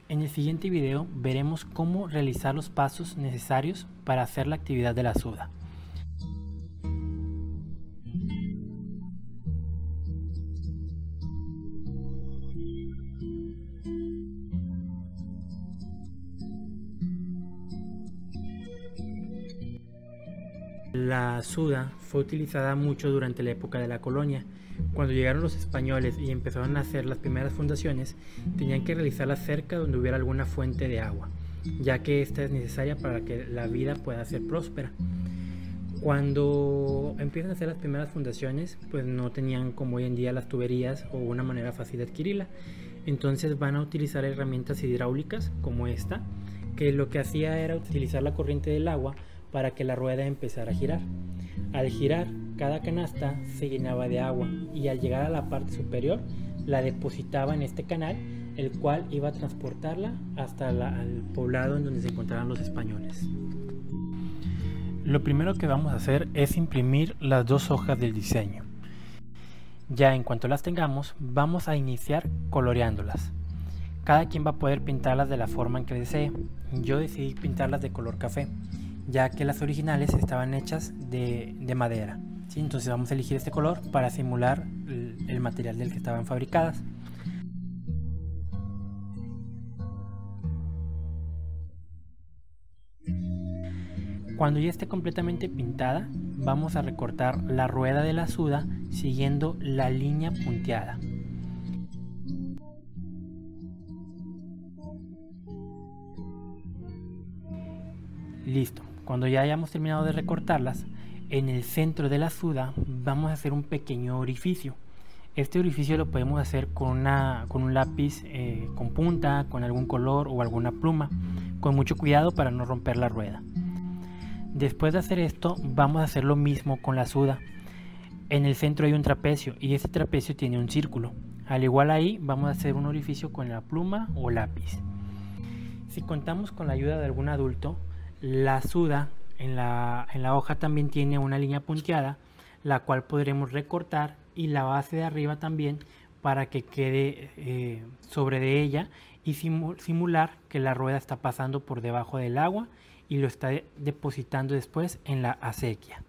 En el siguiente video veremos cómo realizar los pasos necesarios para hacer la actividad de la suda. La suda fue utilizada mucho durante la época de la colonia. Cuando llegaron los españoles y empezaron a hacer las primeras fundaciones, tenían que realizarla cerca donde hubiera alguna fuente de agua, ya que esta es necesaria para que la vida pueda ser próspera. Cuando empiezan a hacer las primeras fundaciones, pues no tenían como hoy en día las tuberías o una manera fácil de adquirirla. Entonces van a utilizar herramientas hidráulicas como esta, que lo que hacía era utilizar la corriente del agua para que la rueda empezara a girar. Al girar, cada canasta se llenaba de agua y al llegar a la parte superior la depositaba en este canal, el cual iba a transportarla hasta el poblado en donde se encontraban los españoles. Lo primero que vamos a hacer es imprimir las dos hojas del diseño. Ya en cuanto las tengamos, vamos a iniciar coloreándolas. Cada quien va a poder pintarlas de la forma en que desee. Yo decidí pintarlas de color café, ya que las originales estaban hechas de madera, ¿sí? Entonces vamos a elegir este color para simular el material del que estaban fabricadas. Cuando ya esté completamente pintada, vamos a recortar la rueda de la suda siguiendo la línea punteada. Listo. Cuando ya hayamos terminado de recortarlas, en el centro de la suda vamos a hacer un pequeño orificio. Este orificio lo podemos hacer con un lápiz con punta, con algún color o alguna pluma, con mucho cuidado para no romper la rueda. Después de hacer esto, vamos a hacer lo mismo con la suda. En el centro hay un trapecio y este trapecio tiene un círculo. Al igual ahí vamos a hacer un orificio con la pluma o lápiz. Si contamos con la ayuda de algún adulto, la suda en la hoja también tiene una línea punteada, la cual podremos recortar, y la base de arriba también, para que quede sobre de ella y simular que la rueda está pasando por debajo del agua y lo está depositando después en la acequia.